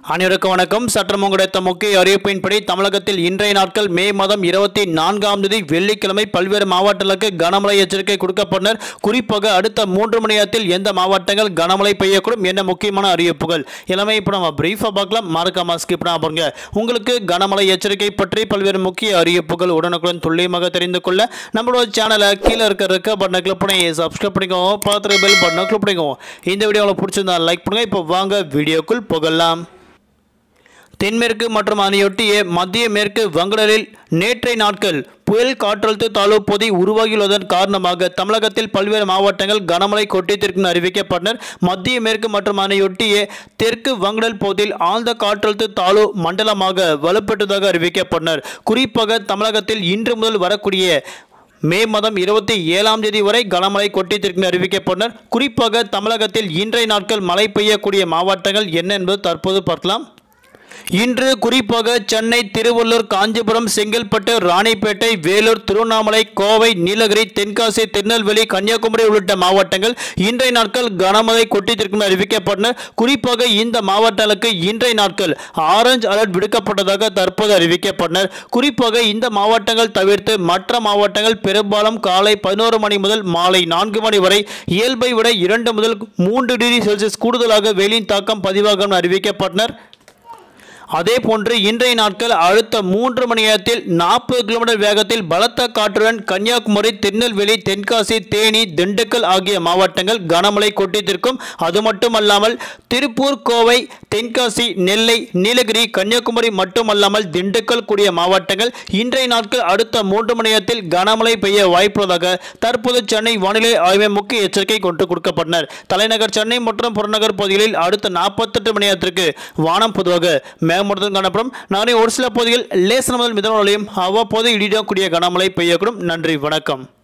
அனைவருக்கும் வணக்கம். சற்றம் கிடைத்த முக்கிய அறிவிப்பின்படி தமிழகத்தில் இன்றைய நாட்கள் மே மாதம் 24ஆம் தேதி வெள்ளிக்கிழமை பல்வேறு மாவட்டங்களுக்கு கனமழை எச்சரிக்கை கொடுக்கப்பட்டனர். குறிப்பாக அடுத்த 3 மணி நேரத்தில் எந்த மாவட்டங்கள் கனமழை பெய்யக்கூடும் என்ன முக்கியமான அறிவிப்புகள் எல்லாமே இப்போ நம்ம பிரீஃபாக பார்க்கலாம். மறக்காம ஸ்கிப் பண்ணாம பாருங்க. உங்களுக்கு கனமழை எச்சரிக்கை பற்றி பல்வேறு முக்கிய அறிவிப்புகள் உடனுக்குடன் துல்லியமாக தெரிந்து கொள்ள நம்மளோட சேனலை கீழே இருக்க பட்டனை கிளிக் பண்ணி சப்ஸ்கிரைப் பண்ணிக்கோங்க. பார்த்து பெல் பட்டனை கிளிக் பண்ணிக்கோங்க. இந்த வீடியோ உங்களுக்கு பிடிச்சிருந்தா லைக் பண்ணுங்க. இப்போ வாங்க வீடியோக்குள் போகலாம். தென்மேற்கு மற்றும் அதனையொட்டிய மத்திய மேற்கு வங்கடலில் நேற்றைய நாட்கள் புயல் காற்றழுத்த தாழ்வு பகுதி உருவாகியுள்ளதன் காரணமாக தமிழகத்தில் பல்வேறு மாவட்டங்கள் கனமழை கொட்டித்திருக்கும் அறிவிக்கப்பட்டனர். மத்திய மேற்கு மற்றும் அதனையொட்டிய தெற்கு வங்கடல் பகுதியில் ஆழ்ந்த காற்றழுத்த தாழ்வு மண்டலமாக வலுப்பெற்றதாக அறிவிக்கப்பட்டனர். குறிப்பாக தமிழகத்தில் இன்று முதல் வரக்கூடிய மே மாதம் 27ஆம் தேதி வரை கனமழை கொட்டித்திருக்கும் அறிவிக்கப்பட்டனர். குறிப்பாக தமிழகத்தில் இன்றைய நாட்கள் மழை பெய்யக்கூடிய மாவட்டங்கள் என்ன என்பது தற்போது பார்க்கலாம். இன்று குறிப்பாக சென்னை, திருவள்ளூர், காஞ்சிபுரம், செங்கல்பட்டு, ராணிப்பேட்டை, வேலூர், திருவண்ணாமலை, கோவை, நீலகிரி, தென்காசி, திருநெல்வேலி, கன்னியாகுமரி உள்ளிட்ட மாவட்டங்கள் இன்றைய நாட்கள் கனமழை கொட்டித்திருக்கும் அறிவிக்கப்பட்டனர். குறிப்பாக இந்த மாவட்டங்களுக்கு இன்றைய நாட்கள் ஆரஞ்சு அலர்ட் விடுக்கப்பட்டதாக தற்போது அறிவிக்கப்பட்டனர். குறிப்பாக இந்த மாவட்டங்கள் தவிர்த்து மற்ற மாவட்டங்கள் பெரும்பாலும் காலை 11 மணி முதல் மாலை 4 மணி வரை இயல்பை விட 2 முதல் 3 டிகிரி செல்சியஸ் கூடுதலாக வெயிலின் தாக்கம் பதிவாகும் அறிவிக்கப்பட்டனர். அதே போன்று இன்றைய நாட்கள் அடுத்த 3 மணி நேரத்தில் 40 கிலோமீட்டர் வேகத்தில் பலத்த காற்றுடன் கன்னியாகுமரி, திருநெல்வேலி, தென்காசி, தேனி, திண்டுக்கல் ஆகிய மாவட்டங்கள் கனமழை கொட்டித்திருக்கும். அது மட்டுமல்லாமல் திருப்பூர், கோவை, தென்காசி, நெல்லை, நீலகிரி, கன்னியாகுமரி மட்டுமல்லாமல் திண்டுக்கல் கூடிய மாவட்டங்கள் இன்றைய நாட்கள் அடுத்த 3 மணி நேரத்தில் கனமழை பெய்ய வாய்ப்புள்ளதாக தற்போது சென்னை வானிலை ஆய்வு முக்கிய எச்சரிக்கை கொண்டு கொடுக்கப்பட்டனர். தலைநகர் சென்னை மற்றும் புறநகர் பகுதிகளில் அடுத்த 48 மணி நேரத்திற்கு வானம் பொதுவாக மேகமூட்டத்துடன் காணப்படும். நகரின் ஒரு சில பகுதிகளில் லேசான முதல் மிதமான மழையும் அவ்வப்போது இடியுடன் கூடிய கனமழை பெய்யக்கூடும். நன்றி, வணக்கம்.